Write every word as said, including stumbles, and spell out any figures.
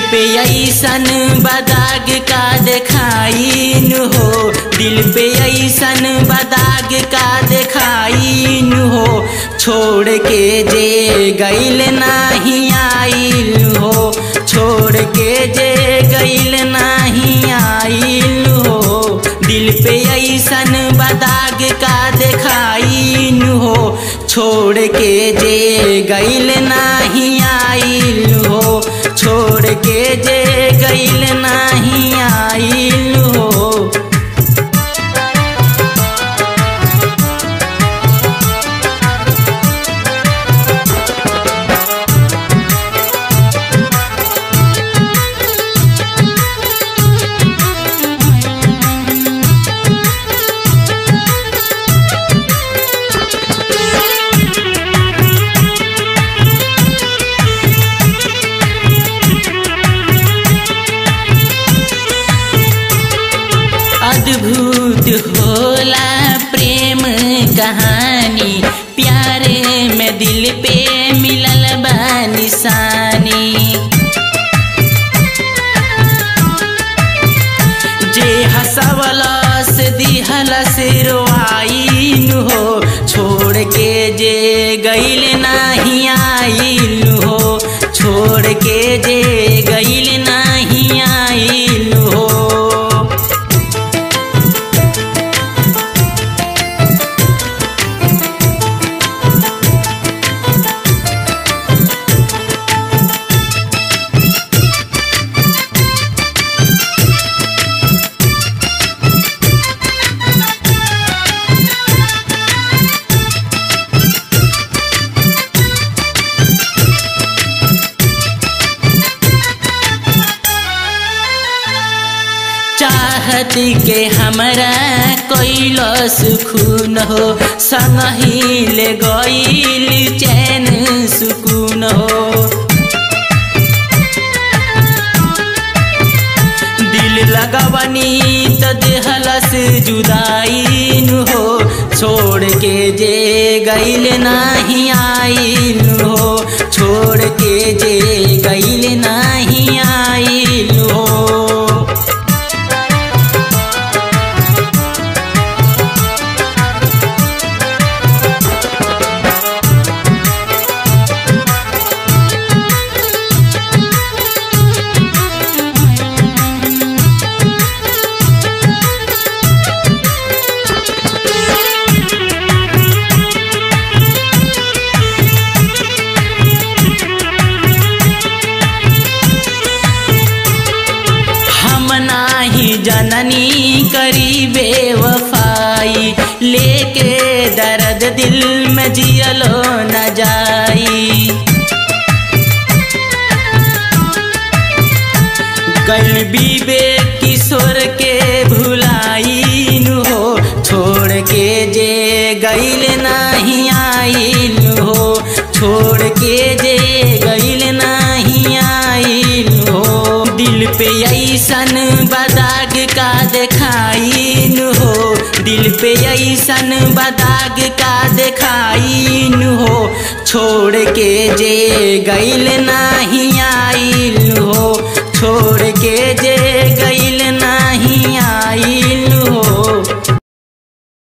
पे ऐसन बदाग का देखाइन हो, दिल पे ऐसन बदाग का देखाइन हो, छोड़ के जे गइल नाही आइल हो, छोड़ के जे गइल नहीं आइल हो, दिल पे ऐसन बदाग का देखाइन हो, छोड़ के जे गइल नहीं आइल हो, छोड़ के जे गइल नहीं आइल हो। अद्भुत होला प्रेम कहानी, प्यारे में दिल पे मिलल बा निशानी, जे हंसवलस दिहलस रोआइन हो, छोड़ के जे गइल नहीं आइल हो, छोड़ के जे गइल नहीं आइल हो। चाहत के हमरा कोइलो सुकून हो, संगही ले गइल चैन सुकून हो, दिल लगवनी तो देहलस जुदाइन हो, छोड़ के जे गइल नहीं आइल हो, छोड़ के जे गइल नहीं आइल हो। जननी करी बेवफाई, लेके दर्द दिल में जियलो न जाई, गइल विवेक किशोर के भुलाइन हो, छोड़ के जे गइल नहीं आइल हो, छोड़ के जे गइल नहीं आइल हो, दिल पे ऐसन बदाग का देखाइन हो, दिल पे ऐसन बदाग का देखाइन हो, छोड़ के जे गइल नहीं आइल हो, छोड़ के जे गइल नहीं आइल हो।